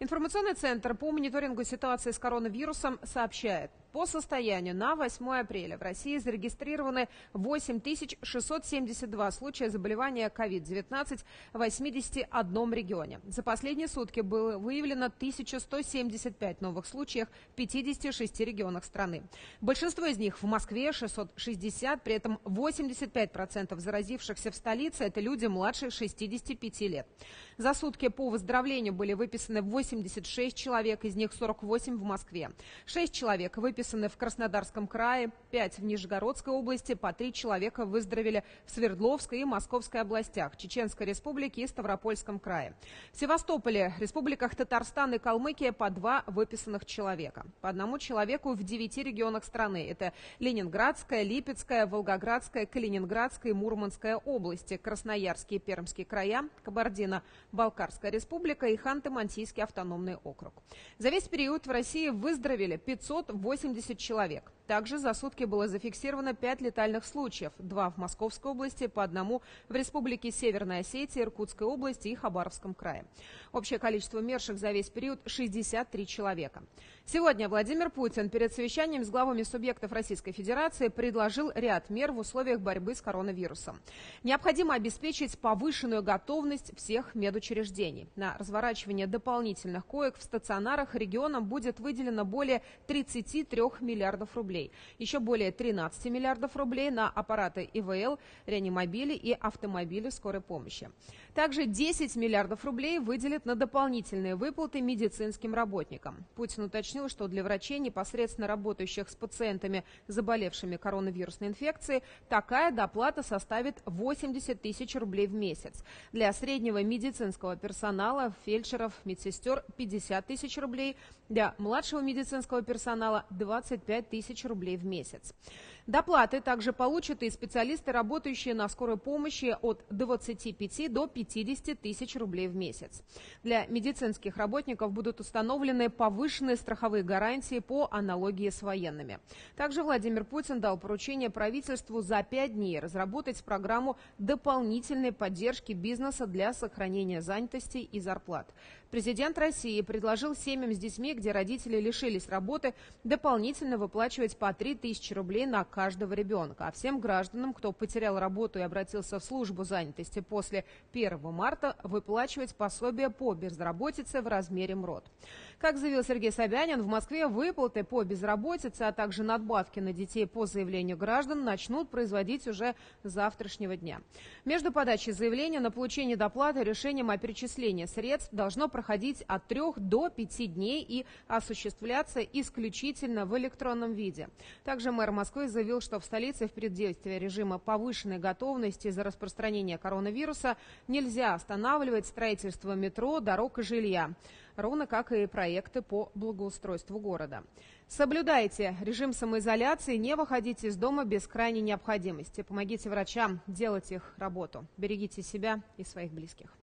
Информационный центр по мониторингу ситуации с коронавирусом сообщает, по состоянию на 8 апреля в России зарегистрированы 8672 случая заболевания COVID-19 в 81 регионе. За последние сутки было выявлено 1175 новых случаев в 56 регионах страны. Большинство из них в Москве, 660, при этом 85% заразившихся в столице – это люди младше 65 лет. За сутки по выздоровлению были выписаны 86 человек, из них 48 в Москве. 6 человек выписаны в Краснодарском крае, 5 в Нижегородской области, по 3 человека выздоровели в Свердловской и Московской областях, Чеченской республике и Ставропольском крае. В Севастополе, республиках Татарстан и Калмыкия по 2 выписанных человека. По 1 человеку в 9 регионах страны. Это Ленинградская, Липецкая, Волгоградская, Калининградская и Мурманская области, Красноярский и Пермский края, Кабардино-Балкарская республика и Ханты-Мансийский автономный округ. За весь период в России выздоровели 580 человек. Также за сутки было зафиксировано 5 летальных случаев. 2 в Московской области, по 1 в республике Северная Осетия, Иркутской области и Хабаровском крае. Общее количество умерших за весь период – 63 человека. Сегодня Владимир Путин перед совещанием с главами субъектов Российской Федерации предложил ряд мер в условиях борьбы с коронавирусом. Необходимо обеспечить повышенную готовность всех медучреждений. На разворачивание дополнительных коек в стационарах регионам будет выделено более 33 миллиардов рублей. Еще более 13 миллиардов рублей на аппараты ИВЛ, реанимобили и автомобили скорой помощи. Также 10 миллиардов рублей выделят на дополнительные выплаты медицинским работникам. Путин уточнил, что для врачей, непосредственно работающих с пациентами, заболевшими коронавирусной инфекцией, такая доплата составит 80 тысяч рублей в месяц. Для среднего медицинского персонала, фельдшеров, медсестер – 50 тысяч рублей. Для младшего медицинского персонала – 25 тысяч рублей в месяц. Доплаты также получат и специалисты, работающие на скорой помощи, от 25 до 50 тысяч рублей в месяц. Для медицинских работников будут установлены повышенные страховые гарантии по аналогии с военными. Также Владимир Путин дал поручение правительству за 5 дней разработать программу дополнительной поддержки бизнеса для сохранения занятости и зарплат. Президент России предложил семьям с детьми, где родители лишились работы, дополнительно выплачивать по 3000 рублей на каждого ребенка. А всем гражданам, кто потерял работу и обратился в службу занятости после 1 марта, выплачивать пособие по безработице в размере МРОТ. Как заявил Сергей Собянин, в Москве выплаты по безработице, а также надбавки на детей по заявлению граждан начнут производить уже с завтрашнего дня. Между подачей заявления на получение доплаты и решением о перечислении средств должно проходить от 3 до 5 дней и осуществляться исключительно в электронном виде. Также мэр Москвы заявил, что в столице в преддействии режима повышенной готовности из-за распространения коронавируса нельзя останавливать строительство метро, дорог и жилья, ровно как и проекты по благоустройству города. Соблюдайте режим самоизоляции, не выходите из дома без крайней необходимости. Помогите врачам делать их работу. Берегите себя и своих близких.